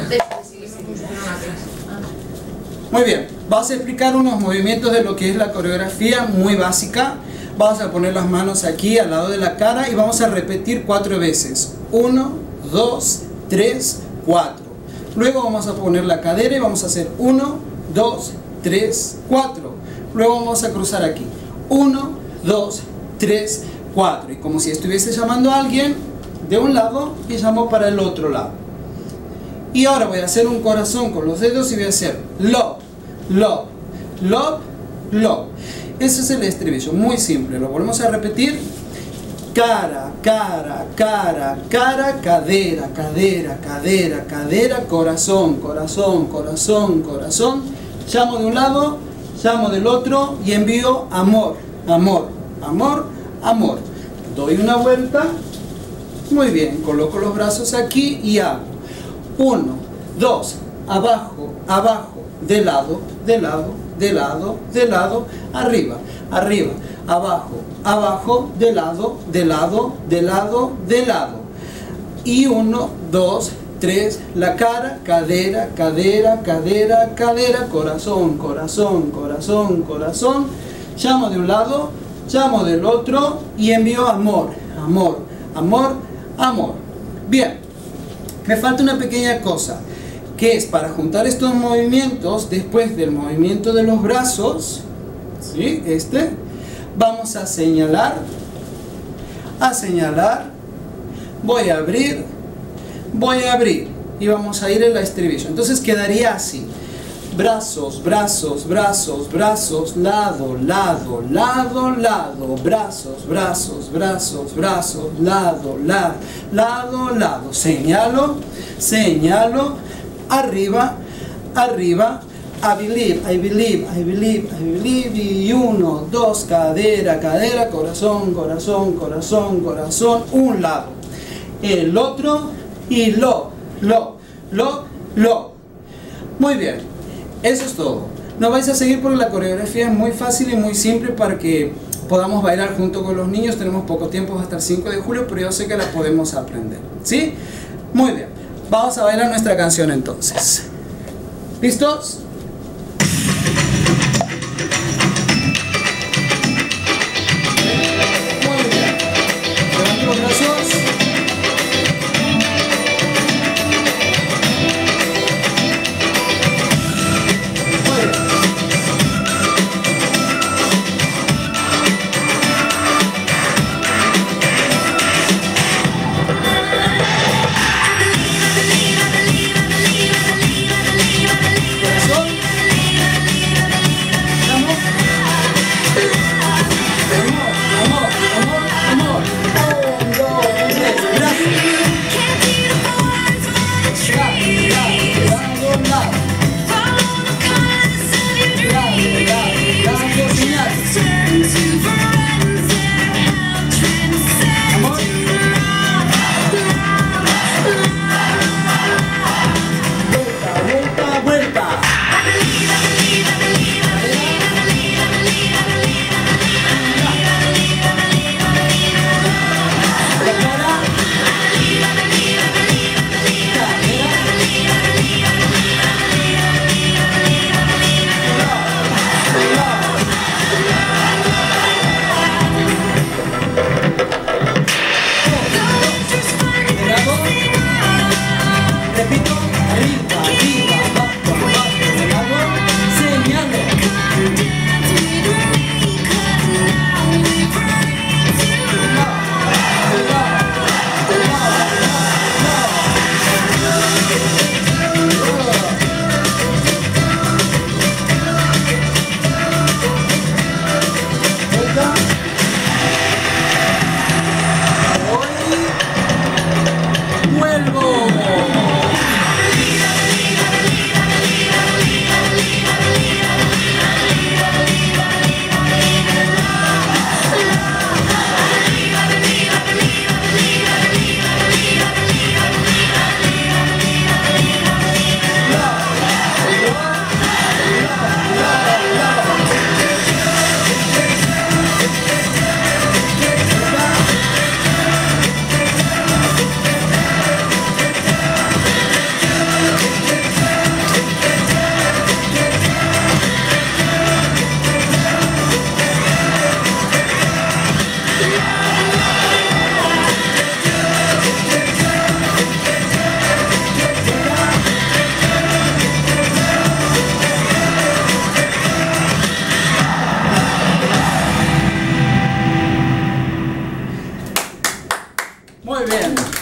antes. Muy bien, vamos a explicar unos movimientos de lo que es la coreografía muy básica. Vamos a poner las manos aquí al lado de la cara y vamos a repetir 4 veces. 1, 2, 3, 4. Luego vamos a poner la cadera y vamos a hacer 1, 2, 3, 4. Luego vamos a cruzar aquí. 1, 2, 3, 4. Y como si estuviese llamando a alguien de un lado y llamo para el otro lado. Y ahora voy a hacer un corazón con los dedos y voy a hacer love, love, love, love. Ese es el estribillo, muy simple. Lo volvemos a repetir. Cara, cara, cara, cara, cadera, cadera, cadera, cadera, corazón, corazón, corazón, corazón. Llamo de un lado, llamo del otro y envío amor, amor, amor, amor. Doy una vuelta. Muy bien, coloco los brazos aquí y hago 1, 2, abajo, abajo, de lado, de lado, de lado, de lado, arriba, arriba, abajo, abajo, de lado, de lado, de lado, de lado. Y 1, 2, 3, la cara, cadera, cadera, cadera, cadera, corazón, corazón, corazón, corazón. Llamo de un lado, llamo del otro y envío amor, amor, amor, amor. Bien, me falta una pequeña cosa, que es para juntar estos movimientos después del movimiento de los brazos, ¿sí? Vamos a señalar, voy a abrir y vamos a ir en la estribillo. Entonces quedaría así: brazos, brazos, brazos, brazos, lado, lado, lado, lado, brazos, brazos, brazos, brazos, lado, lado, lado, lado. Señalo, señalo, arriba, arriba. I believe, I believe, I believe, I believe. Y 1, 2, cadera, cadera, corazón, corazón, corazón, corazón. Un lado, el otro y lo. Muy bien, eso es todo. No vais a seguir porque la coreografía es muy fácil y muy simple para que podamos bailar junto con los niños. Tenemos poco tiempo hasta el 5 de julio, pero yo sé que la podemos aprender, ¿sí? Muy bien, vamos a bailar nuestra canción entonces. ¿Listos? bien.